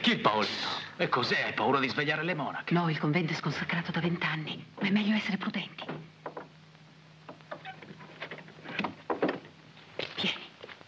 Chi Paolino? E cos'è? Hai paura di svegliare le monache? No, il convento è sconsacrato da 20 anni. Ma è meglio essere prudenti. Vieni.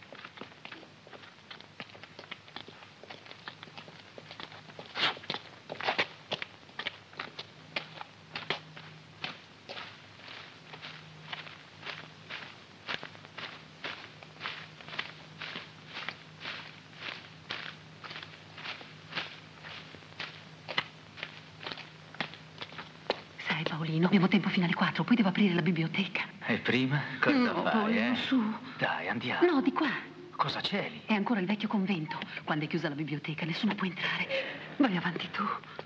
Paolino, abbiamo tempo fino alle 4, poi devo aprire la biblioteca. E prima? Cosa fai, Paolino, su. Dai, andiamo. No, di qua. Cosa c'è lì? È ancora il vecchio convento. Quando è chiusa la biblioteca, nessuno può entrare. Vai avanti tu.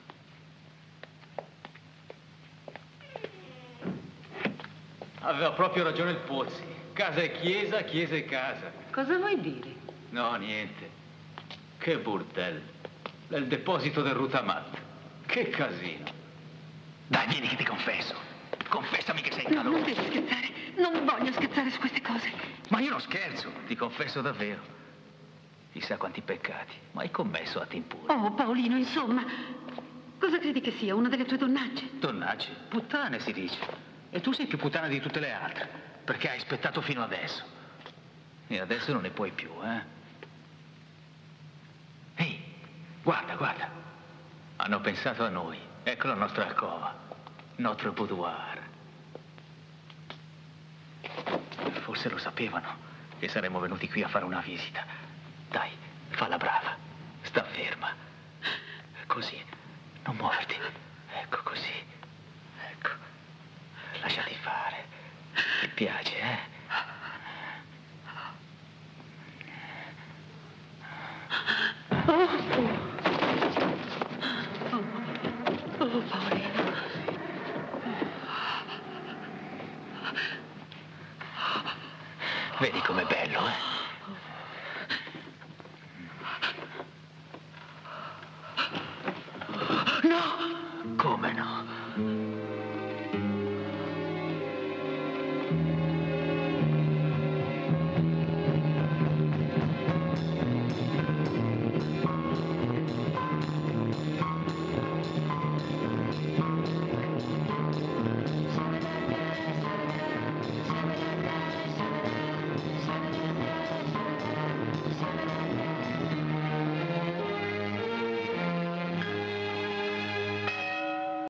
Aveva proprio ragione il Pozzi. Casa è chiesa, chiesa è casa. Cosa vuoi dire? No, niente. Che bordello. È il deposito del Rutamat. Che casino. Dai, vieni che ti confesso. Confessami che sei No, calore. non devi scherzare. Non voglio scherzare su queste cose. Ma io non scherzo, ti confesso davvero. Chissà quanti peccati, ma hai commesso atti impuri. Oh, Paolino, insomma. Cosa credi che sia? Una delle tue donnacce? Donnacci? Puttane si dice. E tu sei più puttana di tutte le altre, perché hai aspettato fino adesso. E adesso non ne puoi più, eh? Ehi, guarda, guarda. Hanno pensato a noi. Ecco la nostra alcova. Notre boudoir. Forse lo sapevano che saremmo venuti qui a fare una visita. Dai, falla brava. Sta ferma. Così. Non muoverti. Ecco così. Ecco. Lasciati fare. Ti piace, eh? Oh, Paolino. Vedi com'è bello, eh? No! Come no?